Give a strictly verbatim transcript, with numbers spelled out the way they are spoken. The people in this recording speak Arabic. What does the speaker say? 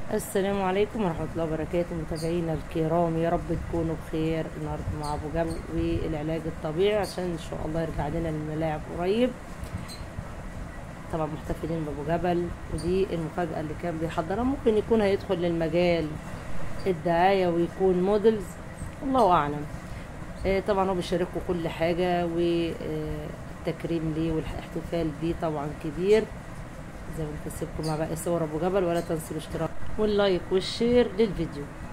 السلام عليكم ورحمة الله وبركاته متابعينا الكرام، يا رب تكونوا بخير. النهارده مع ابو جبل والعلاج الطبيعي عشان ان شاء الله يرجع لنا الملاعب قريب. طبعا محتفلين بابو جبل، ودي المفاجأة اللي كان بيحضرها. ممكن يكون هيدخل للمجال الدعاية ويكون موديلز، الله اعلم. آه، طبعا هو بيشاركوا كل حاجة، والتكريم ليه والاحتفال بيه طبعا كبير. زي ما بنكسبكم مع باقي صور ابو جبل، ولا تنسوا الاشتراك واللايك والشير للفيديو.